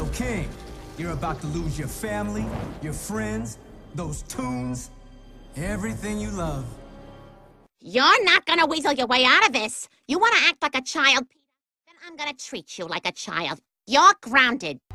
Yo, King, you're about to lose your family, your friends, those tunes, everything you love. You're not gonna weasel your way out of this. You wanna act like a child, Peter? Then I'm gonna treat you like a child. You're grounded.